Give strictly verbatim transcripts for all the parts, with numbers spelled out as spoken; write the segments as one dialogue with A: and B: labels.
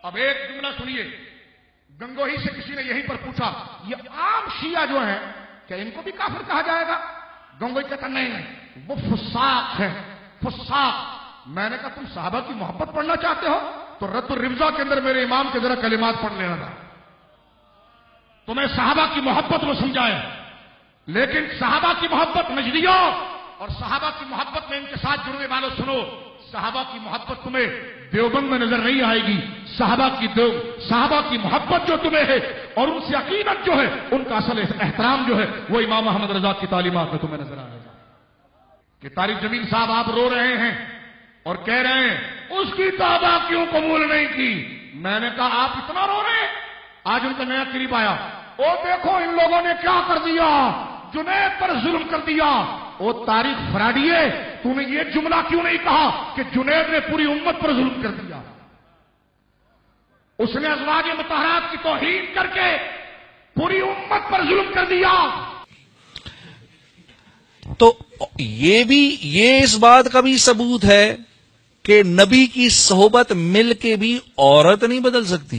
A: اب ایک جملہ سنیے، گنگوہی سے کسی نے یہیں پر پوچھا یہ عام شیعہ جو ہیں کیا ان کو بھی کافر کہا جائے گا؟ گنگوہی کہتا نہیں نہیں وہ فساق ہے، فساق۔ میں نے کہا تم صحابہ کی محبت پڑھنا چاہتے ہو تو رد الربزہ کے اندر میرے امام کے ذرا کلمات پڑھ لینا تھا، تمہیں صحابہ کی محبت وہ سمجھایا۔ لیکن صحابہ کی محبت نجدیوں اور صحابہ کی محبت میں ان کے ساتھ جڑنے والوں سنو، صحابہ کی محبت تمہیں دیوبند میں نظر نہیں آئے گی، صحابہ کی دیو صحابہ کی محبت جو تمہیں ہے اور ان سے عقیدت جو ہے، ان کا اصل احترام جو ہے وہ امام احمد رضا کی تعلیمات میں تمہیں نظر آئے گا۔ کہ طارق جمیل صاحب آپ رو رہے ہیں اور کہہ رہے ہیں اس کی توبہ کیوں قبول نہیں کی؟ میں نے کہا آپ اتنا رو رہے ہیں، آج ان کا نیا کلپ آیا، او دیکھو ان لوگوں نے کیا کر دیا، جنید پر ظلم کر دیا۔ او طارق فراڈیے، تو نے یہ جملہ کیوں نہیں کہا کہ جنید نے پوری امت پر ظلم کر دیا؟ اس نے ازواج مطہرات کی توہین کر کے پوری امت پر ظلم کر دیا۔
B: تو یہ بھی یہ اس بات کا بھی ثبوت ہے کہ نبی کی صحبت مل کے بھی عورت نہیں بدل سکتی،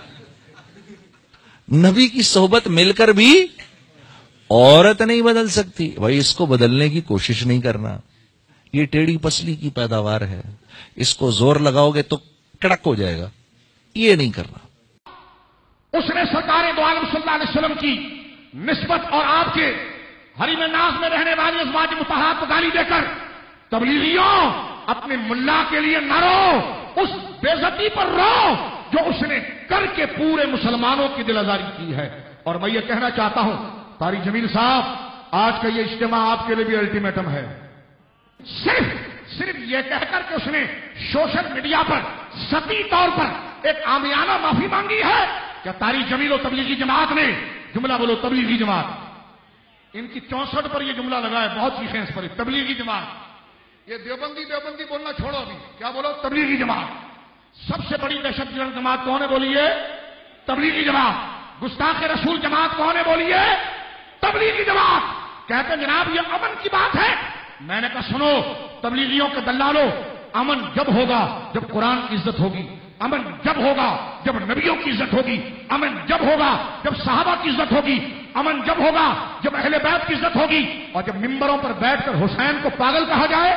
B: نبی کی صحبت مل کر بھی عورت نہیں بدل سکتی۔ بھائی اس کو بدلنے کی کوشش نہیں کرنا، یہ ٹیڑھی پسلی کی پیداوار ہے، اس کو زور لگاؤ گے تو کڑک ہو جائے گا، یہ نہیں کرنا۔
A: اس نے سرکار دو عالم صلی اللہ علیہ وسلم کی نسبت اور آپ کے حریم ناز میں رہنے والی ازواج مطہرات کو گالی دے کر تبلیغیوں اپنے ملا کے لیے نہ رو، اس بے عزتی پر رو جو اس نے کر کے پورے مسلمانوں کی دل آزاری کی ہے۔ اور میں یہ کہنا چاہتا ہوں طارق جمیل صاحب، آج کا یہ اجتماع آپ کے لیے بھی الٹیمیٹم ہے۔ صرف صرف یہ کہہ کر کہ اس نے سوشل میڈیا پر سطحی طور پر ایک عامیانہ معافی مانگی ہے، کیا طارق جمیل و تبلیغی جماعت نے جملہ بولو تبلیغی جماعت، ان کی چونسٹھ پر یہ جملہ لگا ہے، بہت چیخیں اس پر، تبلیغی جماعت۔ یہ دیوبندی دیوبندی بولنا چھوڑو، ابھی کیا بولو؟ تبلیغی جماعت۔ سب سے بڑی دہشت گرد جماعت کون ہے بولیے؟ تبلیغی جماعت۔ گستاخ رسول جماعت کون ہے بولیے؟ تبلیغی جماعت۔ کہتے ہیں جناب یہ امن کی بات ہے، میں نے کہا سنو تبلیغیوں کے دلالو، امن جب ہوگا جب قرآن کی عزت ہوگی، امن جب ہوگا جب نبیوں کی عزت ہوگی، امن جب ہوگا جب صحابہ کی عزت ہوگی، امن جب ہوگا جب اہل بیت کی عزت ہوگی، اور جب ممبروں پر بیٹھ کر حسین کو پاگل کہا جائے۔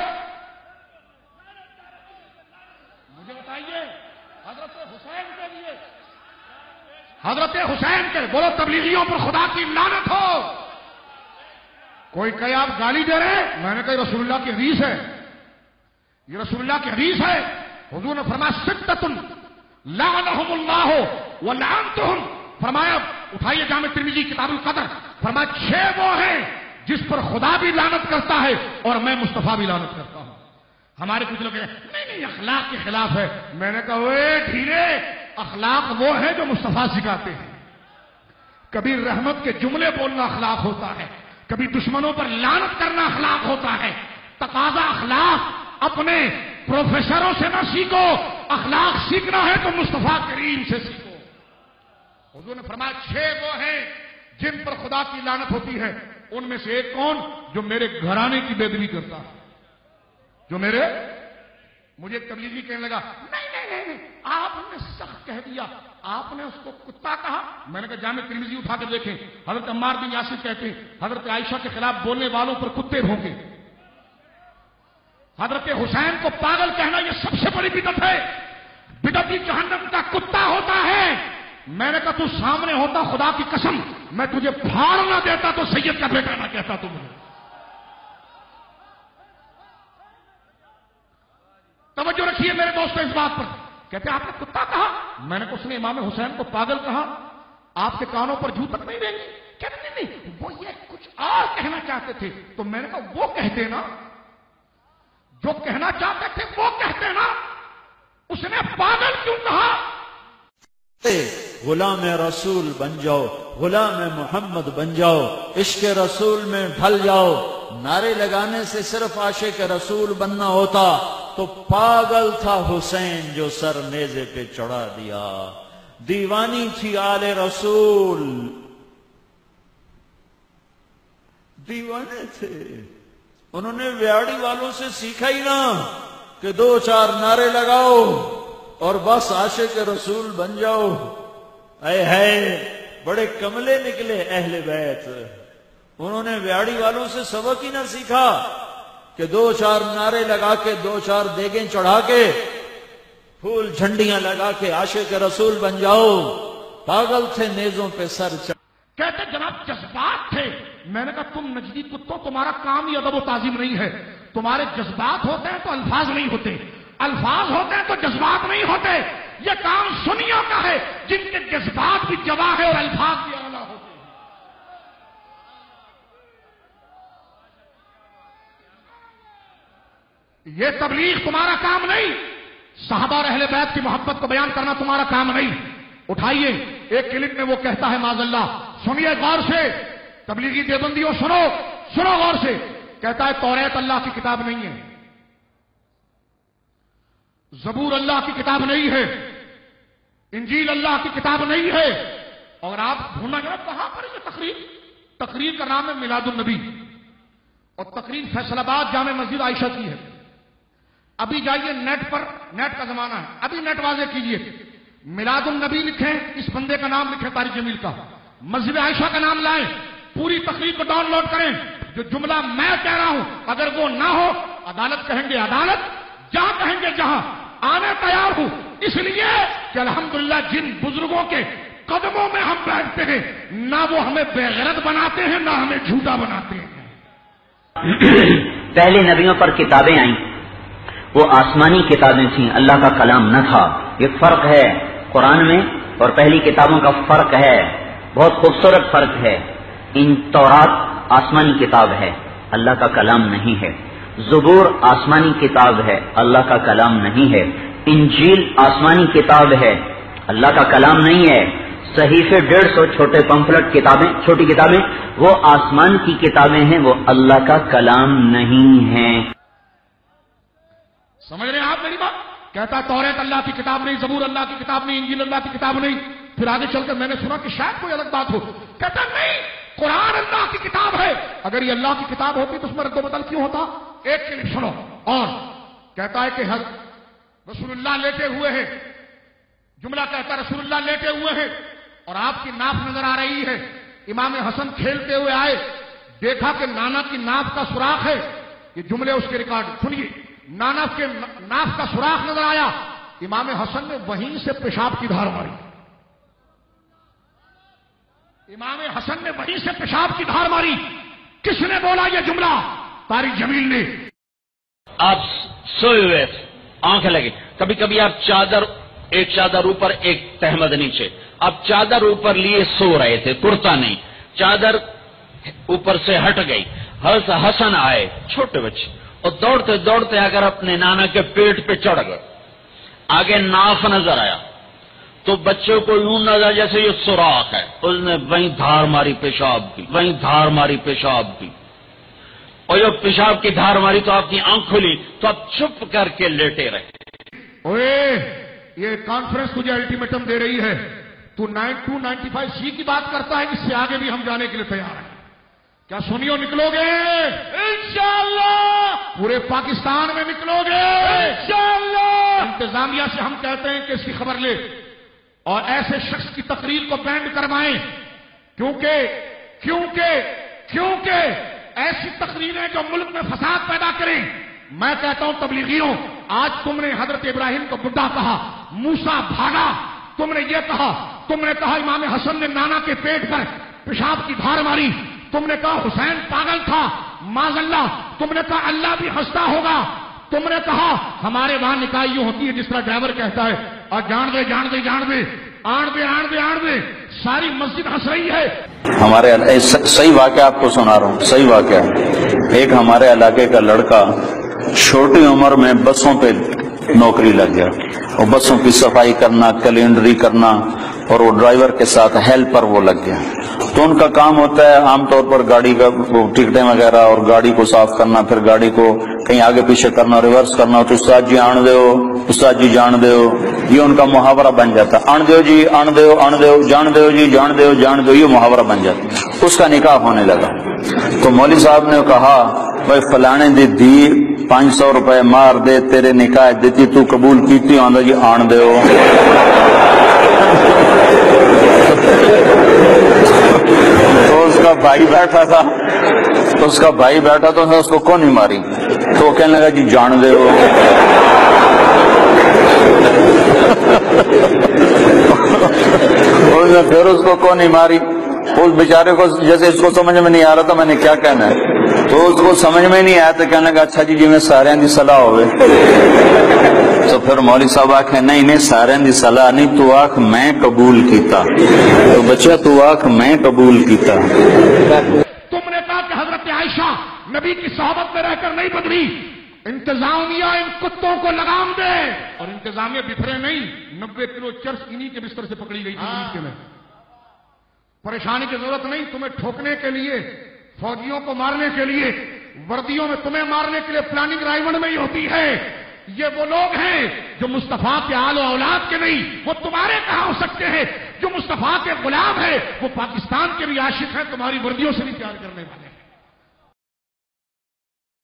A: مجھے بتائیے حضرت حسین کے لیے، حضرت حسین کے بولو تبلیغیوں پر خدا کی لعنت ہو۔ کوئی کہے آپ گالی دے رہے ہیں، میں نے کہا رسول اللہ کی حدیث ہے، یہ رسول اللہ کی حدیث ہے۔ حضور نے فرمایا ستۃ لعنہم اللہ ولعنتہم، فرمایا اٹھائیے جامع ترمذی کتاب القدر، فرمایا چھ وہ ہیں جس پر خدا بھی لعنت کرتا ہے اور میں مصطفیٰ بھی لعنت کرتا ہوں۔ ہمارے کچھ لوگ کہتے ہیں نہیں نہیں اخلاق کے خلاف ہے، میں نے کہا اوے ڈھیرے، اخلاق وہ ہے جو مصطفیٰ سکھاتے ہیں۔ کبھی رحمت کے جملے بولنا اخلاق ہوتا ہے، کبھی دشمنوں پر لعنت کرنا اخلاق ہوتا ہے۔ تقاضا اخلاق اپنے پروفیسروں سے نہ سیکھو، اخلاق سیکھنا ہے تو مصطفیٰ کریم سے سیکھو۔ حضور نے فرمایا چھ وہ ہیں جن پر خدا کی لعنت ہوتی ہے، ان میں سے ایک کون؟ جو میرے گھرانے کی بے ادبی کرتا ہے، جو میرے مجھے تبلیغی کہنے لگا نہیں نہیں نہیں آپ نے سخت کہہ دیا، آپ نے اس کو کتا کہا۔ میں نے کہا جامع ترمذی اٹھا کر دیکھیں، حضرت عمار بن یاسر کہتے ہیں حضرت عائشہ کے خلاف بولنے والوں پر کتے بھونکے۔ حضرت حسین کو پاگل کہنا یہ سب سے بڑی بدعت ہے، بدعتی جہنم کا کتا ہوتا ہے۔ میں نے کہا تو سامنے ہوتا خدا کی قسم میں تجھے پھاڑ نہ دیتا تو سید کا بیٹا نہ کہتا تم نے۔ توجہ رکھیے میرے دوستو اس بات پر، کہتے ہیں آپ نے کتا کہا، میں نے کہا اس نے امام حسین کو پاگل کہا، آپ کے کانوں پر جوں تک نہیں رہیں گی؟ کہتے نہیں نہیں وہ یہ کچھ اور کہنا چاہتے تھے، تو میں نے کہا وہ کہتے نا، جو کہنا چاہتے تھے وہ کہتے نا، اس نے پاگل کیوں کہا؟
C: غلام رسول بن جاؤ، غلام محمد بن جاؤ، عشق رسول میں ڈھل جاؤ۔ نعرے لگانے سے صرف عاشق رسول بننا ہوتا تو پاگل تھا حسین جو سر نیزے پہ چڑھا دیا، دیوانی تھی آل رسول، دیوانے تھے۔ انہوں نے ویاڑی والوں سے سیکھا ہی نا کہ دو چار نعرے لگاؤ اور بس عاشق رسول بن جاؤ. اے ہے بڑے کملے نکلے اہل بیت. انہوں نے ویاڑی والوں سے سبق ہی نہ سیکھا کہ دو چار نعرے لگا کے دو چار دیگیں چڑھا کے پھول جھنڈیاں لگا کے عاشق رسول بن جاؤ. پاگل تھے نیزوں پہ سر چڑھ.
A: کہتے جناب جذبات تھے. میں نے کہا تم نجدی کتوں تمہارا کام ہی ادب و تعظیم نہیں ہے. تمہارے جذبات ہوتے ہیں تو الفاظ نہیں ہوتے, الفاظ ہوتے ہیں تو جذبات نہیں ہوتے. یہ کام سنیوں کا ہے جن کے جذبات بھی جواہ ہے اور الفاظ بھی اعلیٰ ہوتے ہیں. یہ تبلیغ تمہارا کام نہیں. صحابہ اور اہل بیت کی محبت کو بیان کرنا تمہارا کام نہیں. اٹھائیے ایک کلپ میں وہ کہتا ہے معاذ اللہ, سنیے غور سے تبلیغی دیوبندیوں, سنو سنو غور سے. کہتا ہے توریت اللہ کی کتاب نہیں ہے, زبور اللہ کی کتاب نہیں ہے, انجیل اللہ کی کتاب نہیں ہے. اور آپ ڈھونڈنا گے کہاں پر یہ تقریر؟ تقریر کا نام ہے میلاد النبی, اور تقریر فیصل آباد جامع مسجد عائشہ کی ہے. ابھی جائیے نیٹ پر, نیٹ کا زمانہ ہے, ابھی نیٹ واضح کیجئے, میلاد النبی لکھیں, اس بندے کا نام لکھیں طارق جمیل کا, مسجد عائشہ کا نام لائیں, پوری تقریر کو ڈاؤن لوڈ کریں. جو جملہ میں کہہ رہا ہوں اگر وہ نہ ہو, عدالت کہیں گے عدالت, جہاں کہیں گے جہاں, آنے تیار ہوں. اس لیے کہ الحمدللہ جن بزرگوں کے قدموں میں ہم بیٹھتے ہیں نہ وہ ہمیں بے غیرت بناتے ہیں نہ ہمیں جھوٹا بناتے ہیں.
D: پہلے نبیوں پر کتابیں آئیں, وہ آسمانی کتابیں تھیں, اللہ کا کلام نہ تھا. یہ فرق ہے قرآن میں اور پہلی کتابوں کا فرق ہے, بہت خوبصورت فرق ہے. ان تورات آسمانی کتاب ہے, اللہ کا کلام نہیں ہے. زبور آسمانی کتاب ہے, اللہ کا کلام نہیں ہے. انجیل آسمانی کتاب ہے, اللہ کا کلام نہیں ہے. صحیفے ڈیڑھ سو چھوٹے پمفلٹ کتابیں, چھوٹی کتابیں, وہ آسمان کی کتابیں ہیں, وہ اللہ کا کلام نہیں ہے.
A: سمجھ رہے ہیں آپ میری بات؟ کہتا ہے توریت اللہ کی کتاب نہیں, زبور اللہ کی کتاب نہیں, انجیل اللہ کی کتاب نہیں. پھر آگے چل کر میں نے سنا کہ شاید کوئی الگ بات ہو. کہتا نہیں, قرآن اللہ کی کتاب ہے. اگر یہ اللہ کی کتاب ہوتی تو اس میں رد و بدل کیوں ہوتا؟ ایک کلپ سنو. اور کہتا ہے کہ حضرت رسول اللہ لیٹے ہوئے ہیں, جملہ کہتا ہے رسول اللہ لیٹے ہوئے ہیں اور آپ کی ناف نظر آ رہی ہے. امام حسن کھیلتے ہوئے آئے, دیکھا کہ نانا کی ناف کا سوراخ ہے. یہ جملے اس کے ریکارڈ سنیے. نانا کے ناف کا سوراخ نظر آیا, امام حسن نے وہیں سے پیشاب کی دھار ماری. امام حسن نے وہیں سے پیشاب کی دھار ماری. کس نے بولا یہ جملہ؟ طارق جمیل نے.
E: آپ سوئے ہوئے, آنکھیں لگی, کبھی کبھی آپ چادر, ایک چادر اوپر ایک تہمد نیچے, آپ چادر اوپر لیے سو رہے تھے, کرتا نہیں, چادر اوپر سے ہٹ گئی. حضرت حسن آئے, چھوٹے بچے, اور دوڑتے دوڑتے اگر اپنے نانا کے پیٹ پہ چڑھ گئے. آگے ناف نظر آیا تو بچے کو یوں نظر جیسے یہ سوراخ ہے, اس نے وہیں دھار ماری پیشاب کی, وہیں دھار ماری پیشاب کی. اور جب پیشاب کی دھار ماری تو آپ کی آنکھ کھلی تو آپ چپ کر کے لیٹے رہے.
A: اوے یہ کانفرنس تجھے الٹیمیٹم دے رہی ہے, تو nine two ninety five C کی بات کرتا ہے, اس سے آگے بھی ہم جانے کے لیے تیار ہیں. کیا سنیو نکلو گے؟ انشاءاللہ. پورے پاکستان میں نکلو گے انشاءاللہ. انتظامیہ سے ہم کہتے ہیں کہ اس کی خبر لے اور ایسے شخص کی تقریر کو بینڈ کروائیں, کیونکہ کیونکہ کیونکہ ایسی تقریریں جو ملک میں فساد پیدا کریں. میں کہتا ہوں تبلیغیوں, آج تم نے حضرت ابراہیم کو بڈھا کہا, موسیٰ بھاگا, تم نے یہ کہا, تم نے کہا امام حسن نے نانا کے پیٹ پر پیشاب کی دھار ماری, تم نے کہا حسین پاگل تھا, معاذ اللہ, تم نے کہا اللہ بھی ہنستا ہوگا, تم نے کہا ہمارے وہاں نکاح یوں ہوتی ہے جس طرح ڈرائیور کہتا ہے, اور جان دے جان دے جان دے آڑ دے آڑ دے آڑ دے, ساری مسجد ہنس رہی ہے.
F: ہمارے صحیح واقعہ آپ کو سنا رہا ہوں, صحیح واقعہ. ایک ہمارے علاقے کا لڑکا چھوٹی عمر میں بسوں پہ نوکری لگ گیا, اور بسوں کی صفائی کرنا, کیلنڈری کرنا, اور وہ ڈرائیور کے ساتھ ہیلپر وہ لگ گیا. تو ان کا کام ہوتا ہے عام طور پر گاڑی کا ٹکٹیں وغیرہ اور گاڑی کو صاف کرنا, پھر گاڑی کو کہیں آگے پیچھے کرنا, ریورس کرنا. تو استاد جی آن دے ہو, استاد جی جان دے ہو, یہ ان کا محاورہ بن جاتا ہے. آن دیو جی آن دیو آن دیو, جان دیو جی جان دیو جان دیو, یہ محاورہ بن جاتا ہے. اس کا نکاح ہونے لگا. تو مولوی صاحب نے کہا بھائی فلانے دی دی पांच सौ रुपए मार दे तेरे निकाह देती तू कबूल कीती आंदा जी आन दे तो उसका भाई बैठा था तो उसका भाई बैठा तो उसने उसको कौन नहीं मारी तो वो कहने लगा जी जान दे हो उसने फिर उसको कौन नहीं मारी उस बेचारे को जैसे इसको समझ में नहीं आ रहा था मैंने क्या कहना है तो उसको समझ में नहीं आया तो कहने लगा अच्छा जी जिवें सारे की सलाह होवे तो फिर मौलवी साहब आखे नहीं नहीं सारे की सलाह नहीं तू आख मैं कबूल कीता तो बच्चा तू आख मैं कबूल कीता।
A: तुमने कहा कि हजरत आयशा नबी की सोहबत में रहकर नहीं बदली, इंतजामिया इन कुत्तों को लगाम दे। और इंतजामिया बिखरे नहीं, नब्बे किलो चर्च इन्हीं के बिस्तर से पकड़ी गई थी में। परेशानी की जरूरत नहीं, तुम्हें ठोकने के लिए, फौजियों को मारने के लिए, वर्दियों में तुम्हें मारने के लिए प्लानिंग रायवण में ही होती है। ये वो लोग हैं जो मुस्तफा के आलो औलाद के नहीं, वो तुम्हारे कहां हो सकते हैं। जो मुस्तफा के गुलाम है वो पाकिस्तान के भी आशिक हैं, तुम्हारी वर्दियों से भी प्यार करने वाले हैं।